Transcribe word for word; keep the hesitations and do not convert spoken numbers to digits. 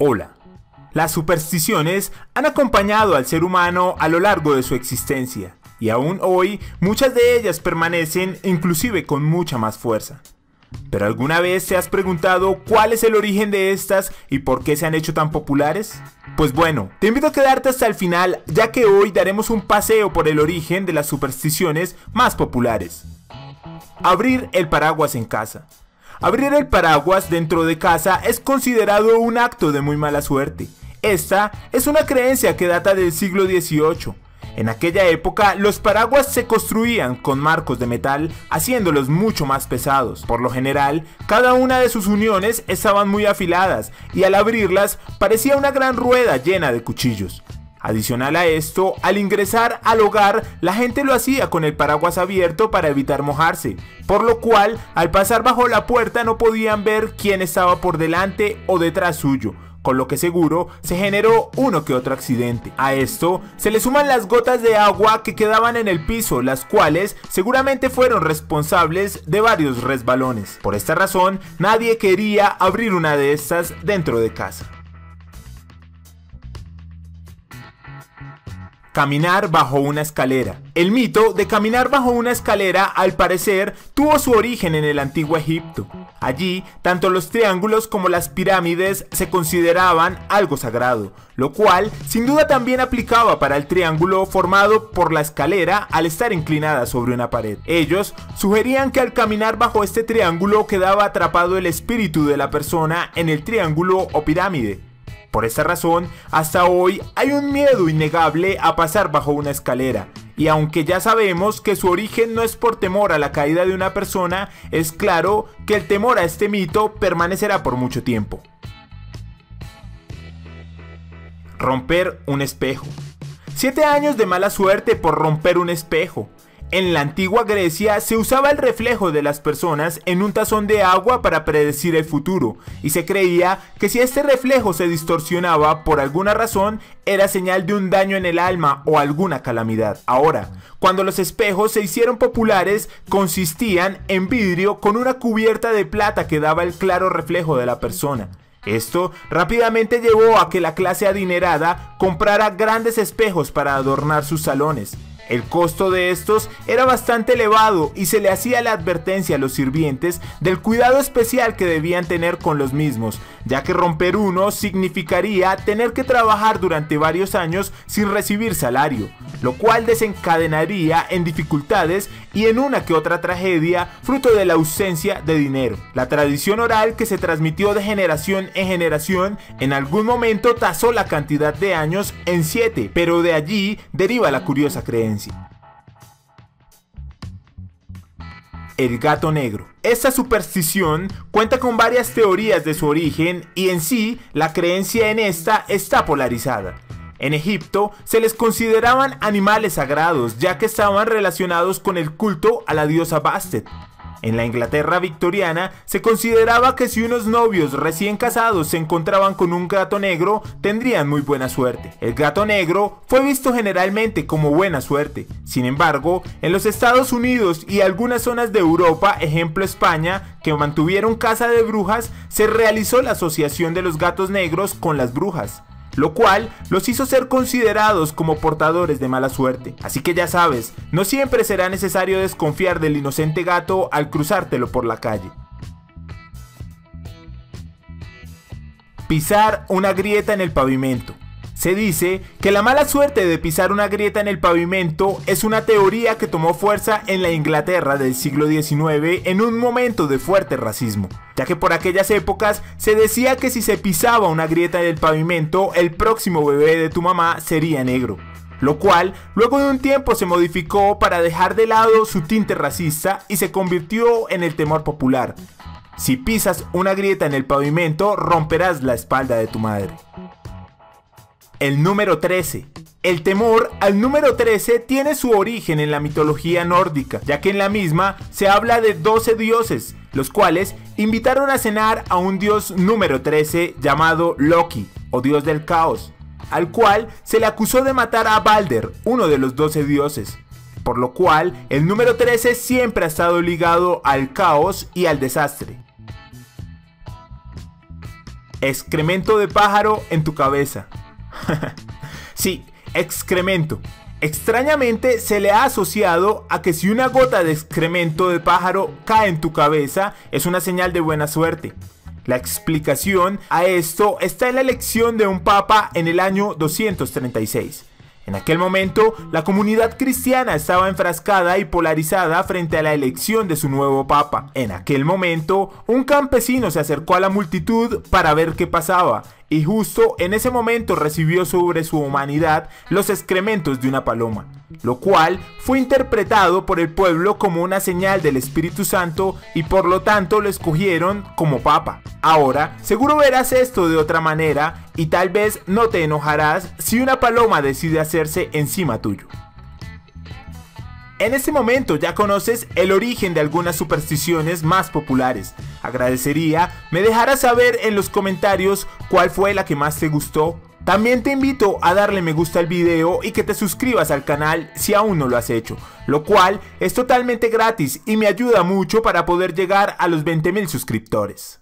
Hola. Las supersticiones han acompañado al ser humano a lo largo de su existencia, y aún hoy muchas de ellas permanecen, inclusive con mucha más fuerza. ¿Pero alguna vez te has preguntado cuál es el origen de estas y por qué se han hecho tan populares? Pues bueno, te invito a quedarte hasta el final, ya que hoy daremos un paseo por el origen de las supersticiones más populares. Abrir el paraguas en casa. Abrir el paraguas dentro de casa es considerado un acto de muy mala suerte. Esta es una creencia que data del siglo dieciocho. En aquella época, los paraguas se construían con marcos de metal, haciéndolos mucho más pesados. Por lo general, cada una de sus uniones estaban muy afiladas y al abrirlas parecía una gran rueda llena de cuchillos. Adicional a esto, al ingresar al hogar, la gente lo hacía con el paraguas abierto para evitar mojarse, por lo cual, al pasar bajo la puerta no podían ver quién estaba por delante o detrás suyo, con lo que seguro se generó uno que otro accidente. A esto se le suman las gotas de agua que quedaban en el piso, las cuales seguramente fueron responsables de varios resbalones. Por esta razón, nadie quería abrir una de estas dentro de casa. Caminar bajo una escalera. El mito de caminar bajo una escalera, al parecer, tuvo su origen en el antiguo Egipto. Allí, tanto los triángulos como las pirámides se consideraban algo sagrado, lo cual sin duda también aplicaba para el triángulo formado por la escalera al estar inclinada sobre una pared. Ellos sugerían que al caminar bajo este triángulo quedaba atrapado el espíritu de la persona en el triángulo o pirámide. Por esta razón, hasta hoy hay un miedo innegable a pasar bajo una escalera, y aunque ya sabemos que su origen no es por temor a la caída de una persona, es claro que el temor a este mito permanecerá por mucho tiempo. Romper un espejo. Siete años de mala suerte por romper un espejo. En la antigua Grecia se usaba el reflejo de las personas en un tazón de agua para predecir el futuro, y se creía que si este reflejo se distorsionaba por alguna razón, era señal de un daño en el alma o alguna calamidad. Ahora, cuando los espejos se hicieron populares, consistían en vidrio con una cubierta de plata que daba el claro reflejo de la persona. Esto rápidamente llevó a que la clase adinerada comprara grandes espejos para adornar sus salones. El costo de estos era bastante elevado y se le hacía la advertencia a los sirvientes del cuidado especial que debían tener con los mismos, ya que romper uno significaría tener que trabajar durante varios años sin recibir salario, lo cual desencadenaría en dificultades y en una que otra tragedia fruto de la ausencia de dinero. La tradición oral que se transmitió de generación en generación en algún momento tasó la cantidad de años en siete, pero de allí deriva la curiosa creencia. El gato negro. Esta superstición cuenta con varias teorías de su origen y en sí la creencia en esta está polarizada. En Egipto se les consideraban animales sagrados ya que estaban relacionados con el culto a la diosa Bastet. En la Inglaterra victoriana se consideraba que si unos novios recién casados se encontraban con un gato negro, tendrían muy buena suerte. El gato negro fue visto generalmente como buena suerte. Sin embargo, en los Estados Unidos y algunas zonas de Europa, ejemplo España, que mantuvieron caza de brujas, se realizó la asociación de los gatos negros con las brujas, lo cual los hizo ser considerados como portadores de mala suerte. Así que ya sabes, no siempre será necesario desconfiar del inocente gato al cruzártelo por la calle. Pisar una grieta en el pavimento. Se dice que la mala suerte de pisar una grieta en el pavimento es una teoría que tomó fuerza en la Inglaterra del siglo diecinueve en un momento de fuerte racismo, ya que por aquellas épocas se decía que si se pisaba una grieta en el pavimento, el próximo bebé de tu mamá sería negro, lo cual luego de un tiempo se modificó para dejar de lado su tinte racista y se convirtió en el temor popular. Si pisas una grieta en el pavimento, romperás la espalda de tu madre. El número trece. El temor al número trece tiene su origen en la mitología nórdica, ya que en la misma se habla de doce dioses, los cuales invitaron a cenar a un dios número trece llamado Loki, o dios del caos, al cual se le acusó de matar a Balder, uno de los doce dioses, por lo cual el número trece siempre ha estado ligado al caos y al desastre. Excremento de pájaro en tu cabeza. Sí, excremento. Extrañamente se le ha asociado a que si una gota de excremento de pájaro cae en tu cabeza es una señal de buena suerte. La explicación a esto está en la elección de un papa en el año doscientos treinta y seis. En aquel momento, la comunidad cristiana estaba enfrascada y polarizada frente a la elección de su nuevo papa. En aquel momento, un campesino se acercó a la multitud para ver qué pasaba, y justo en ese momento recibió sobre su humanidad los excrementos de una paloma, lo cual fue interpretado por el pueblo como una señal del Espíritu Santo y por lo tanto lo escogieron como papa. Ahora, seguro verás esto de otra manera y tal vez no te enojarás si una paloma decide hacerse encima tuyo. En este momento ya conoces el origen de algunas supersticiones más populares. Agradecería me dejaras saber en los comentarios cuál fue la que más te gustó. También te invito a darle me gusta al video y que te suscribas al canal si aún no lo has hecho, lo cual es totalmente gratis y me ayuda mucho para poder llegar a los veinte mil suscriptores.